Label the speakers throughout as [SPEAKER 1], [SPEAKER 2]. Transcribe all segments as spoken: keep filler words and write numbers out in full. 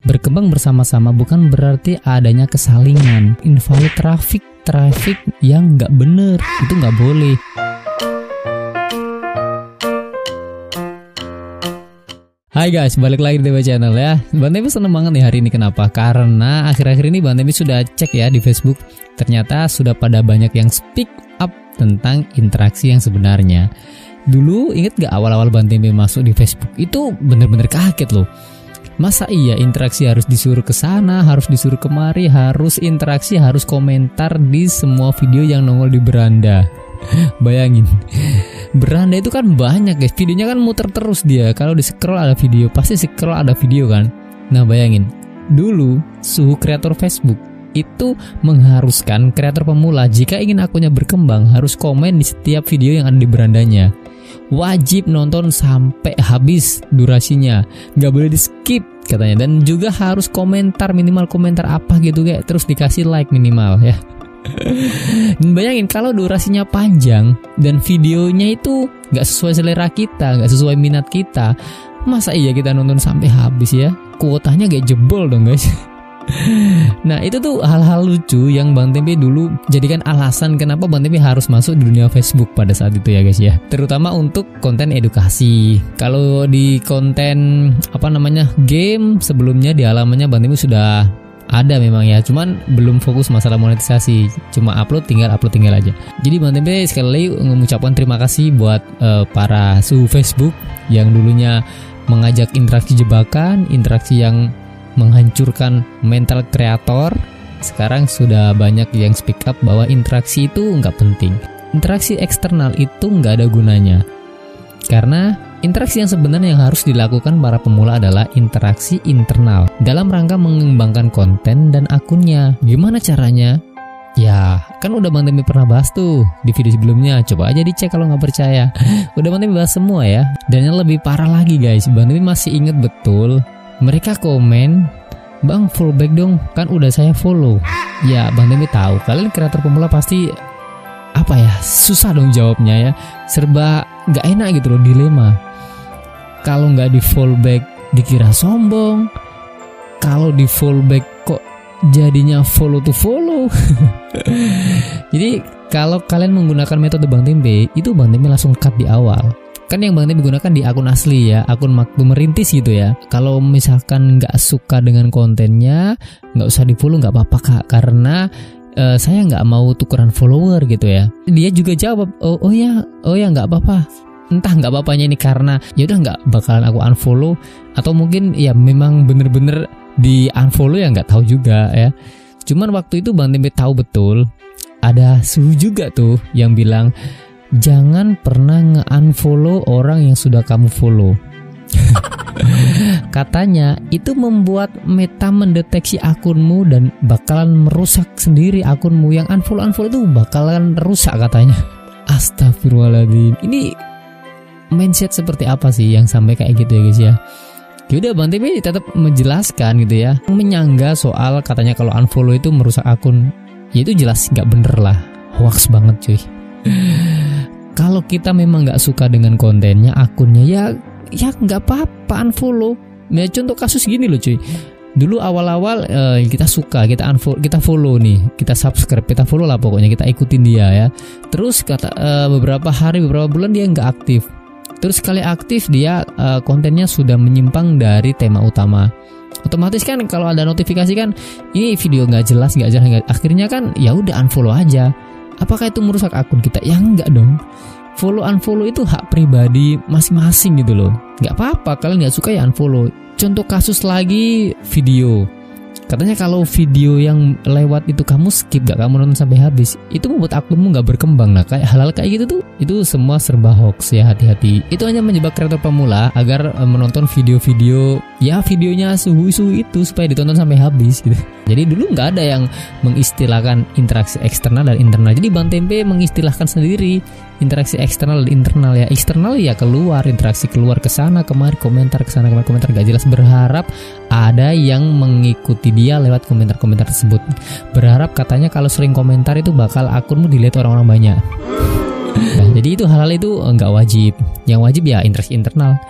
[SPEAKER 1] Berkembang bersama-sama bukan berarti adanya kesalingan. Invalid traffic, traffic yang nggak bener, itu nggak boleh. Hai guys, balik lagi di T V Channel ya. Bang Temi seneng banget nih hari ini, kenapa? Karena akhir-akhir ini Bang Temi sudah cek ya di Facebook. Ternyata sudah pada banyak yang speak up tentang interaksi yang sebenarnya. Dulu inget gak awal-awal Bang Temi masuk di Facebook? Itu bener-bener kaget loh. Masa iya interaksi harus disuruh ke sana, harus disuruh kemari, harus interaksi, harus komentar di semua video yang nongol di beranda. Bayangin, beranda itu kan banyak guys, videonya kan muter terus dia. Kalau di scroll ada video, pasti scroll ada video kan. Nah bayangin, dulu suhu kreator Facebook itu mengharuskan kreator pemula jika ingin akunnya berkembang harus komen di setiap video yang ada di berandanya. Wajib nonton sampai habis durasinya, nggak boleh di skip katanya. Dan juga harus komentar, minimal komentar apa gitu kayak, terus dikasih like minimal ya. Dan bayangin kalau durasinya panjang dan videonya itu nggak sesuai selera kita, nggak sesuai minat kita, masa iya kita nonton sampai habis ya? Kuotanya kayak jebol dong guys. Nah itu tuh hal-hal lucu yang Bang Temi dulu jadikan alasan kenapa Bang Temi harus masuk di dunia Facebook pada saat itu ya guys ya. Terutama untuk konten edukasi. Kalau di konten apa namanya game sebelumnya di halamannya Bang Temi sudah ada memang ya, cuman belum fokus masalah monetisasi, cuma upload tinggal upload tinggal aja. Jadi Bang Temi sekali lagi mengucapkan terima kasih buat uh, para suhu Facebook yang dulunya mengajak interaksi jebakan, interaksi yang menghancurkan mental kreator. Sekarang sudah banyak yang speak up bahwa interaksi itu nggak penting. Interaksi eksternal itu nggak ada gunanya. Karena interaksi yang sebenarnya yang harus dilakukan para pemula adalah interaksi internal dalam rangka mengembangkan konten dan akunnya. Gimana caranya? Ya, kan udah Bang Temi pernah bahas tuh di video sebelumnya. Coba aja dicek kalau nggak percaya. Udah Bang Temi bahas semua ya. Dan yang lebih parah lagi guys, Bang Temi masih inget betul mereka komen, "Bang follow back dong, kan udah saya follow." Ya Bang Temi tahu kalian kreator pemula pasti apa ya, susah dong jawabnya ya, serba nggak enak gitu loh, dilema. Kalau nggak di follow back dikira sombong, kalau di follow back kok jadinya follow to follow. Jadi kalau kalian menggunakan metode Bang Temi, itu Bang Temi langsung cut di awal. Kan yang Bang Temi gunakan di akun asli ya, akun Maktum Merintis gitu ya. Kalau misalkan nggak suka dengan kontennya, nggak usah di follow, nggak apa-apa kak, karena uh, saya nggak mau tukeran follower gitu ya. Dia juga jawab, oh, oh ya, oh ya nggak apa-apa. Entah nggak apa-apanya ini karena ya udah nggak bakalan aku unfollow, atau mungkin ya memang bener-bener di unfollow ya nggak tahu juga ya. Cuman waktu itu Bang Temi tahu betul ada suhu juga tuh yang bilang, jangan pernah nge-unfollow orang yang sudah kamu follow. Katanya itu membuat Meta mendeteksi akunmu dan bakalan merusak sendiri akunmu. Yang unfollow-unfollow itu bakalan rusak katanya. Astagfirullahaladzim. Ini mindset seperti apa sih yang sampai kayak gitu ya guys ya? Yaudah Bang Temi tetap menjelaskan gitu ya, menyangga soal katanya kalau unfollow itu merusak akun. Ya itu jelas nggak bener lah, hoax banget cuy. Kalau kita memang nggak suka dengan kontennya, akunnya ya ya nggak apa-apa unfollow. Ya contoh kasus gini loh cuy. Dulu awal-awal uh, kita suka, kita unfollow, kita follow nih, kita subscribe, kita follow lah pokoknya, kita ikutin dia ya. Terus kata uh, beberapa hari, beberapa bulan dia nggak aktif. Terus sekali aktif dia uh, kontennya sudah menyimpang dari tema utama. Otomatis kan kalau ada notifikasi kan ini video nggak jelas, nggak jelas, gak, akhirnya kan ya udah unfollow aja. Apakah itu merusak akun kita? Ya enggak dong. Follow unfollow itu hak pribadi masing-masing gitu loh. Nggak apa-apa kalian nggak suka ya unfollow. Contoh kasus lagi video. Katanya kalau video yang lewat itu kamu skip, gak kamu nonton sampai habis, itu membuat akunmu gak berkembang. Nah kayak hal-hal kayak gitu tuh, itu semua serba hoax ya, hati-hati. Itu hanya menjebak kreator pemula agar uh, menonton video-video ya videonya suhu-suhu itu supaya ditonton sampai habis gitu. Jadi dulu nggak ada yang mengistilahkan interaksi eksternal dan internal. Jadi Bang Temi mengistilahkan sendiri interaksi eksternal dan internal ya. Eksternal ya keluar, interaksi keluar ke sana kemari, komentar ke sana kemari, komentar gak jelas, berharap ada yang mengikuti dia lewat komentar-komentar tersebut. Berharap katanya kalau sering komentar itu bakal akunmu dilihat orang-orang banyak. Nah, jadi itu hal-hal itu nggak wajib. Yang wajib ya interaksi internal.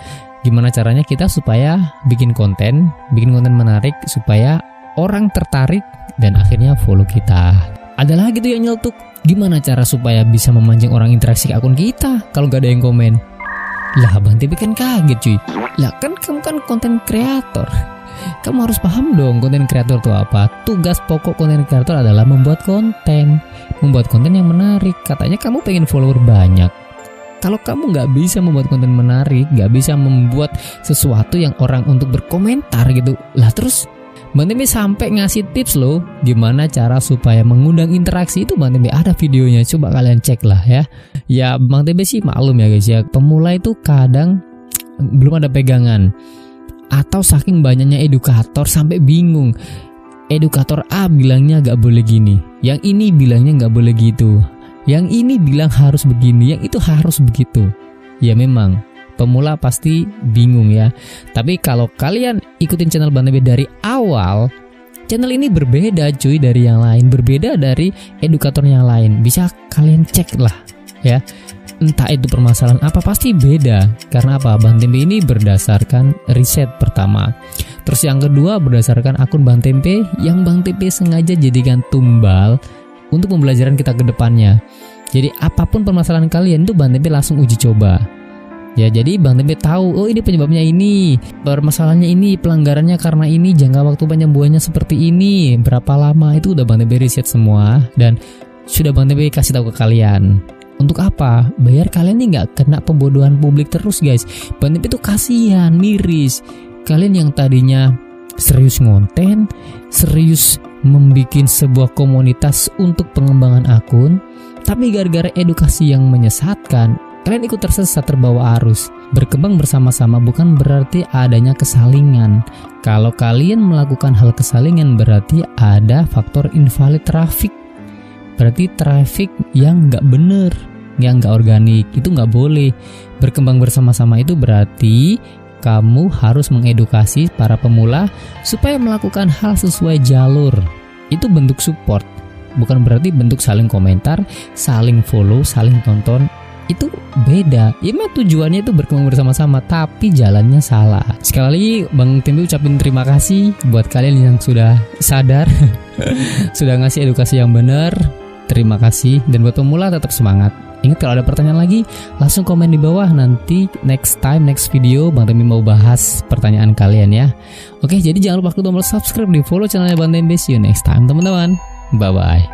[SPEAKER 1] Gimana caranya kita supaya bikin konten, bikin konten menarik supaya orang tertarik dan akhirnya follow kita. Ada lagi tuh yang nyeletuk, gimana cara supaya bisa memancing orang interaksi ke akun kita kalau gak ada yang komen? Lah Bang T B kan kaget cuy. Lah kan kamu kan konten kreator, kamu harus paham dong konten kreator itu apa. Tugas pokok konten kreator adalah membuat konten, membuat konten yang menarik. Katanya kamu pengen follower banyak. Kalau kamu nggak bisa membuat konten menarik, nggak bisa membuat sesuatu yang orang untuk berkomentar gitu, lah terus Bang T B sampai ngasih tips loh gimana cara supaya mengundang interaksi itu. Bang T B ada videonya, coba kalian cek lah ya. Ya Bang T B sih maklum ya guys ya, pemula itu kadang belum ada pegangan atau saking banyaknya edukator sampai bingung. Edukator A bilangnya nggak boleh gini, yang ini bilangnya nggak boleh gitu, yang ini bilang harus begini, yang itu harus begitu. Ya memang pemula pasti bingung ya. Tapi kalau kalian ikutin channel Bang T B dari awal, channel ini berbeda cuy dari yang lain, berbeda dari edukator yang lain. Bisa kalian cek lah ya. Entah itu permasalahan apa pasti beda. Karena apa? Bang T B ini berdasarkan riset pertama. Terus yang kedua berdasarkan akun Bang T B yang Bang T B sengaja jadikan tumbal untuk pembelajaran kita ke depannya. Jadi apapun permasalahan kalian itu Bang T B langsung uji coba. Ya jadi Bang T B tahu, oh ini penyebabnya ini, permasalahannya ini, pelanggarannya karena ini, jangka waktu penyembuhannya seperti ini, berapa lama, itu udah Bang T B riset semua dan sudah Bang T B kasih tahu ke kalian. Untuk apa? Biar kalian nih nggak kena pembodohan publik terus guys. Bang T B tuh kasihan, miris. Kalian yang tadinya serius ngonten, serius membuat sebuah komunitas untuk pengembangan akun, tapi gara-gara edukasi yang menyesatkan, kalian ikut tersesat, terbawa arus. Berkembang bersama-sama bukan berarti adanya kesalingan. Kalau kalian melakukan hal kesalingan berarti ada faktor invalid traffic. Berarti traffic yang nggak bener, yang nggak organik, itu nggak boleh. Berkembang bersama-sama itu berarti kamu harus mengedukasi para pemula supaya melakukan hal sesuai jalur. Itu bentuk support, bukan berarti bentuk saling komentar, saling follow, saling tonton. Itu beda. Ya memang tujuannya itu berkembang bersama-sama, tapi jalannya salah. Sekali lagi Bang T B ucapin terima kasih buat kalian yang sudah sadar, sudah ngasih edukasi yang benar. Terima kasih. Dan buat pemula tetap semangat. Ingat kalau ada pertanyaan lagi langsung komen di bawah. Nanti next time, next video Bang T B mau bahas pertanyaan kalian ya. Oke, jadi jangan lupa klik tombol subscribe, di follow channelnya Bang T B. See you next time teman-teman. Bye bye.